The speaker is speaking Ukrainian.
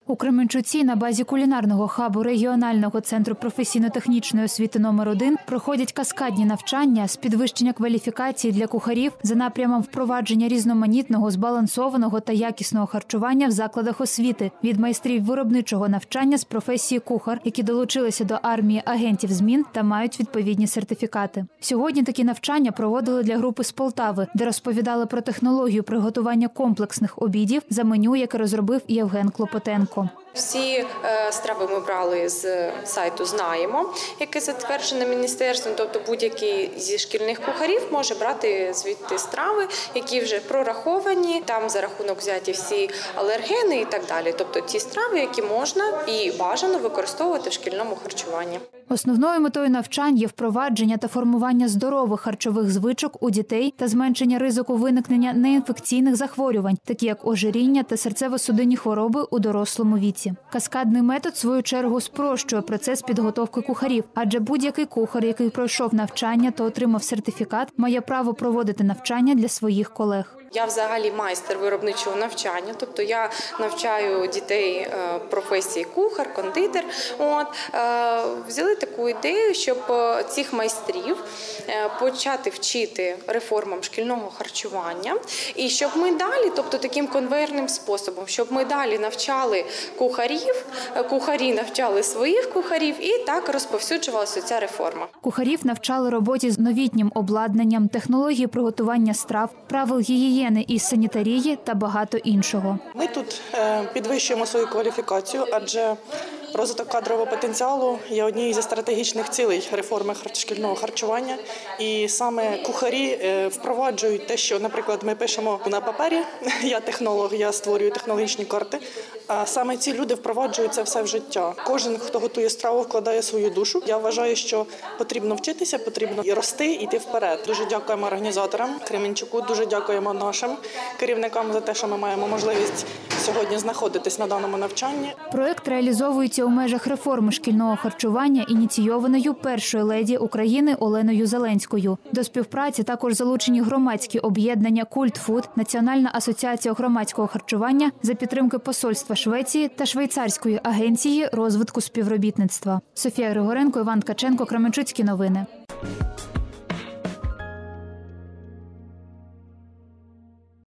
У Кременчуці на базі кулінарного хабу регіонального центру професійно-технічної освіти номер 1 проходять каскадні навчання з підвищення кваліфікації для кухарів за напрямом впровадження різноманітного, збалансованого та якісного харчування в закладах освіти від майстрів виробничого навчання з професії кухар, які долучилися до армії агентів змін та мають відповідні сертифікати. Сьогодні такі навчання проводили для групи з Полтави, де розповідали про технологію приготування комплексних обідів за меню, яке розробив Євген Клопотенко. Всі страви ми брали з сайту «Знаємо», яке затверджене міністерством, тобто будь-який зі шкільних кухарів може брати звідти страви, які вже прораховані, там за рахунок взяті всі алергени і так далі. Тобто ті страви, які можна і бажано використовувати в шкільному харчуванні. Основною метою навчань є впровадження та формування здорових харчових звичок у дітей та зменшення ризику виникнення неінфекційних захворювань, такі як ожиріння та серцево-судинні хвороби у дорослому віці. Каскадний метод, в свою чергу, спрощує процес підготовки кухарів, адже будь-який кухар, який пройшов навчання та отримав сертифікат, має право проводити навчання для своїх колег. Я взагалі майстер виробничого навчання, тобто я навчаю дітей професії кухар, кондитер. Взяли таку ідею, щоб цих майстрів почати вчити реформам шкільного харчування і щоб ми далі, тобто таким конвейерним способом, щоб ми далі навчали кухарів, кухарі навчали своїх кухарів і так розповсюджувалася ця реформа. Кухарів навчали роботі з новітнім обладнанням, технології приготування страв, правил гігієни і санітарії та багато іншого. Ми тут підвищуємо свою кваліфікацію, адже розвиток кадрового потенціалу є однією зі стратегічних цілей реформи шкільного харчування. І саме кухарі впроваджують те, що, наприклад, ми пишемо на папері, я технолог, я створюю технологічні карти, а саме ці люди впроваджують це все в життя. Кожен, хто готує страву, вкладає свою душу. Я вважаю, що потрібно вчитися, потрібно і рости, йти вперед. Дуже дякуємо організаторам Кременчуку, дуже дякуємо нашим керівникам за те, що ми маємо можливість сьогодні знаходитись на даному навчанні. Проект реалізовується у межах реформи шкільного харчування, ініційованою першою леді України Оленою Зеленською. До співпраці також залучені громадські об'єднання «Культфуд», Національна асоціація громадського харчування за підтримки посольства Швеції та Швейцарської агенції розвитку співробітництва. Софія Григоренко, Іван Ткаченко, Кременчуцькі новини.